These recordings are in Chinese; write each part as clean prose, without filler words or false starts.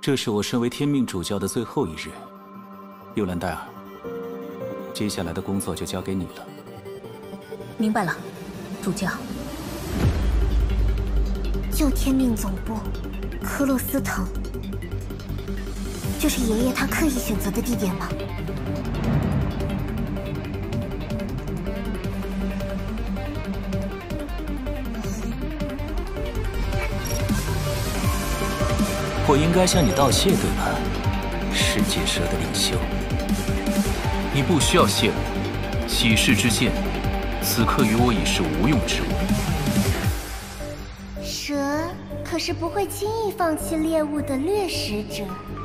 这是我身为天命主教的最后一日，幽兰戴尔，接下来的工作就交给你了。 明白了，主教。 旧天命总部，科洛斯藤，这是爷爷他刻意选择的地点吗？ 我应该向你道谢，对吧，世界蛇的领袖？ 你不需要谢我，启示之剑，此刻于我已是无用之物。 蛇可是不会轻易放弃猎物的掠食者。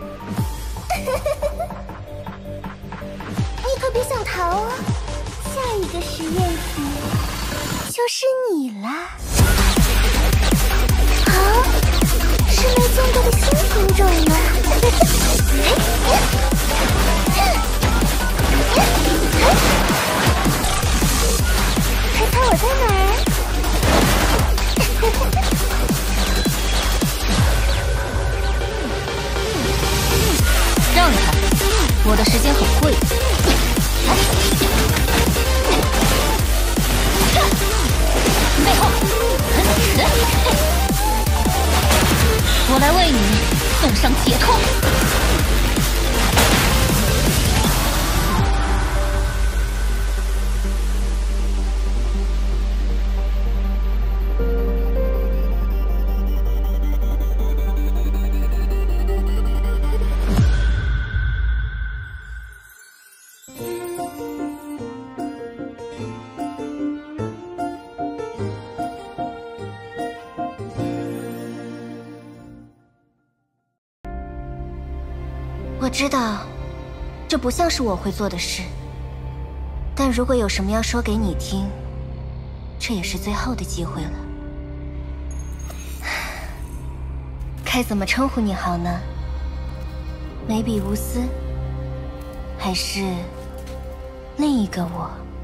你可别想逃啊！下一个实验体就是你啦！啊！是没见过的新品种吗？还猜我在哪儿？ 让一让，我的时间很贵。背后，我来为你送上解脱。 我知道，这不像是我会做的事。但如果有什么要说给你听，这也是最后的机会了。该怎么称呼你好呢？梅比乌斯，还是另一个我？